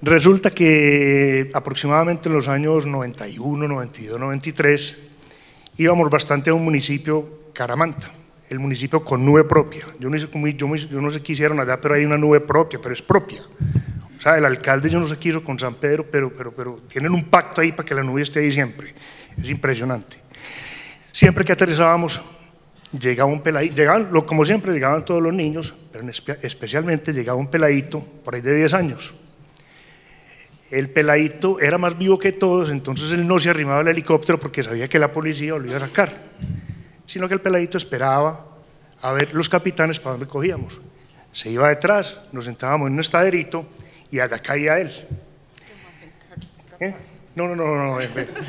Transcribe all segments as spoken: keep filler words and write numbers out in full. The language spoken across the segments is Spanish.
Resulta que aproximadamente en los años noventa y uno, noventa y dos, noventa y tres íbamos bastante a un municipio, Caramanta, el municipio con nube propia. Yo no sé, cómo, yo, yo no sé qué hicieron allá, pero hay una nube propia, pero es propia. O sea, el alcalde yo no sé qué hizo con San Pedro, pero, pero, pero tienen un pacto ahí para que la nube esté ahí siempre. Es impresionante. Siempre que aterrizábamos, llegaba un peladito, llegaban, como siempre llegaban todos los niños, pero especialmente llegaba un peladito por ahí de diez años. El peladito era más vivo que todos, entonces él no se arrimaba al helicóptero porque sabía que la policía lo iba a sacar, sino que el peladito esperaba a ver los capitanes para dónde cogíamos. Se iba detrás, nos sentábamos en un estaderito y allá caía él. ¿Eh? No, no, no, no, no.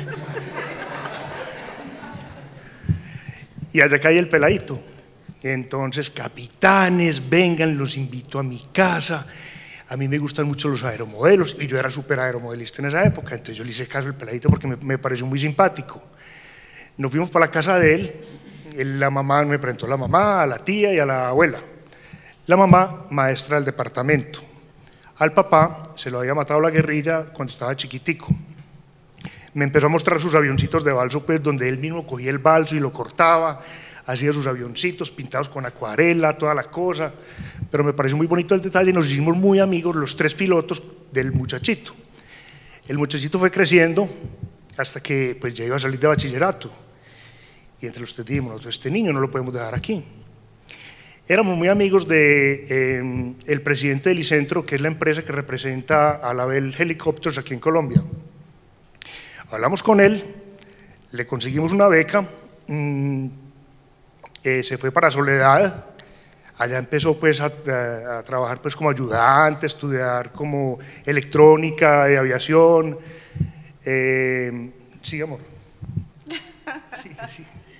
Y allá caía el peladito. Entonces, capitanes, vengan, los invito a mi casa. A mí me gustan mucho los aeromodelos y yo era súper aeromodelista en esa época, entonces yo le hice caso al peladito porque me, me pareció muy simpático. Nos fuimos para la casa de él, él, la mamá me presentó a la mamá, a la tía y a la abuela. La mamá, maestra del departamento. Al papá se lo había matado la guerrilla cuando estaba chiquitico. Me empezó a mostrar sus avioncitos de balso, pues donde él mismo cogía el balso y lo cortaba, hacía sus avioncitos pintados con acuarela, toda la cosa, pero me pareció muy bonito el detalle y nos hicimos muy amigos los tres pilotos del muchachito. El muchachito fue creciendo hasta que pues ya iba a salir de bachillerato y entre los tres dijimos, nosotros este niño no lo podemos dejar aquí. Éramos muy amigos de eh, el presidente del Licentro, que es la empresa que representa a la Bell Helicopters aquí en Colombia. Hablamos con él, le conseguimos una beca, mmm, eh, se fue para Soledad, allá empezó pues a, a, a trabajar pues como ayudante, a estudiar como electrónica de aviación. Eh, sí, amor. Sí, sí.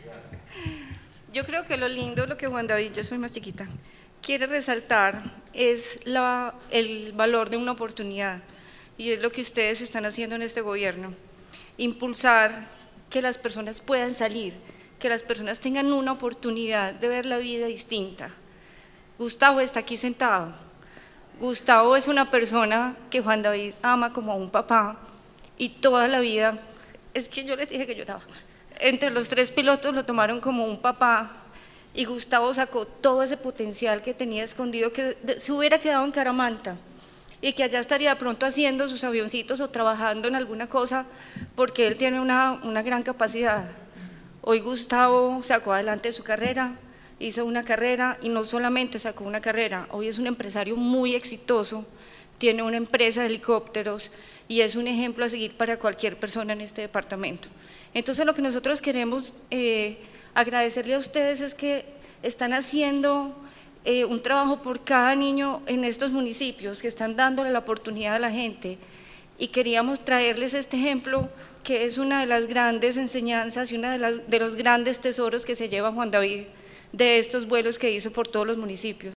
Yo creo que lo lindo, lo que Juan David, yo soy más chiquita, quiere resaltar es la, el valor de una oportunidad, y es lo que ustedes están haciendo en este gobierno, impulsar que las personas puedan salir, que las personas tengan una oportunidad de ver la vida distinta. Gustavo está aquí sentado. Gustavo es una persona que Juan David ama como a un papá, y toda la vida, es que yo les dije que lloraba, entre los tres pilotos lo tomaron como un papá, y Gustavo sacó todo ese potencial que tenía escondido, que se hubiera quedado en Caramanta y que allá estaría pronto haciendo sus avioncitos o trabajando en alguna cosa, porque él tiene una, una gran capacidad. Hoy Gustavo sacó adelante su carrera, hizo una carrera y no solamente sacó una carrera, hoy es un empresario muy exitoso, tiene una empresa de helicópteros y es un ejemplo a seguir para cualquier persona en este departamento. Entonces lo que nosotros queremos eh, agradecerle a ustedes es que están haciendo eh, un trabajo por cada niño en estos municipios, que están dándole la oportunidad a la gente, y queríamos traerles este ejemplo que es una de las grandes enseñanzas y uno de, las, de los grandes tesoros que se lleva Juan David de estos vuelos que hizo por todos los municipios.